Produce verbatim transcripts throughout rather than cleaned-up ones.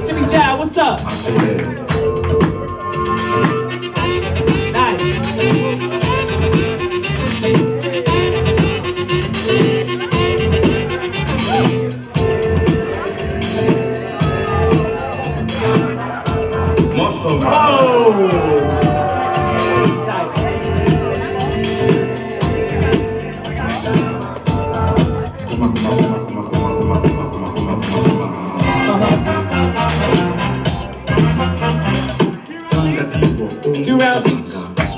Jimmy Jai, what's up? Nice. Oh! Two rounds each.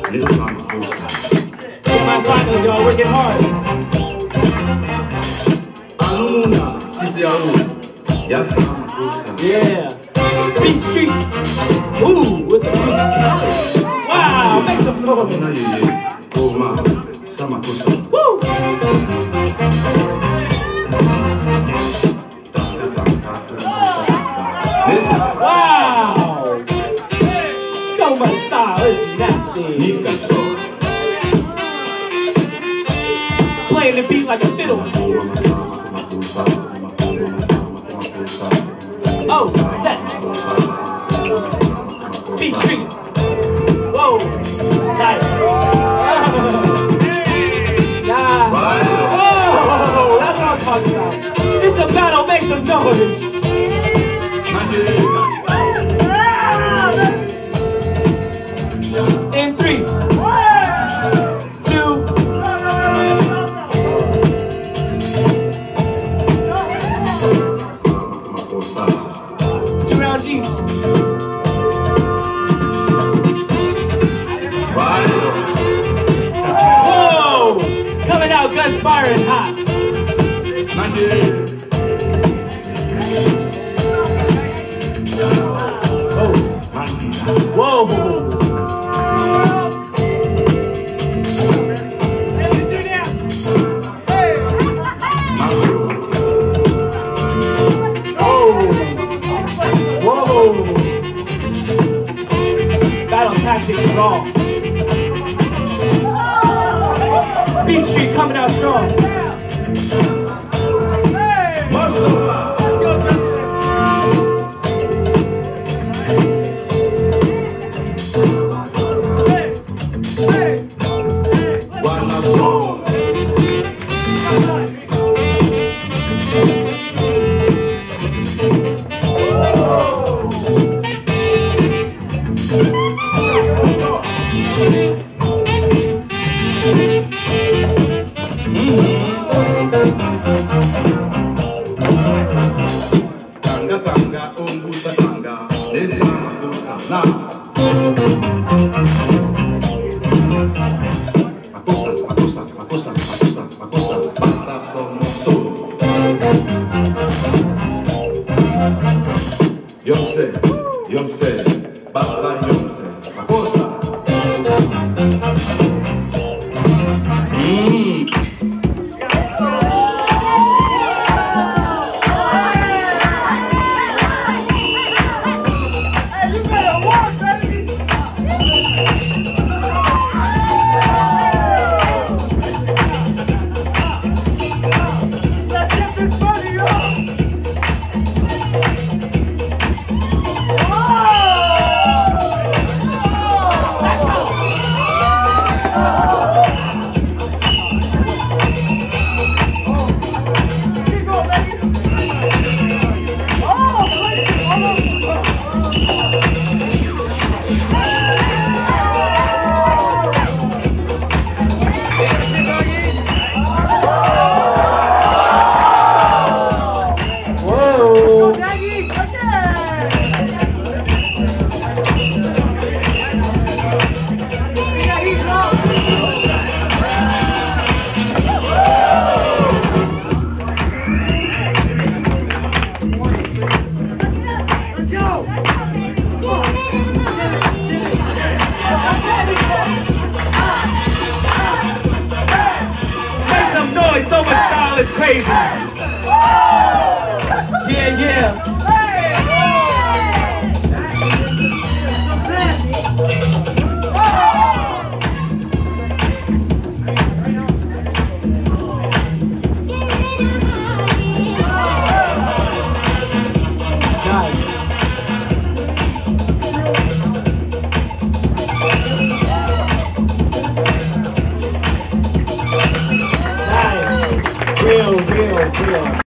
Semi-finals, y'all working hard. Yeah. Beat Street. Ooh, with the music. Wow, make some noise. Woo! Wow! So much style, it's nasty. Playing the beat like a fiddle. Oh, set. Beat Street. Whoa, nice. Nah. Oh, that's what I'm talking about. It's a battle, make some noise. In three, two, two rounds each. Whoa! Coming out, guns firing hot. Whoa! Whoa! Battle tactics wrong. Beat Street coming out strong. Tanga tanga, umbusa tanga, lezama busa na. Makosa, makosa, makosa, makosa, makosa, bata somos todos. Yomse, yomse, bata yomse, makosa. Mmm. So much style, it's crazy. Yeah, yeah. Nice. We are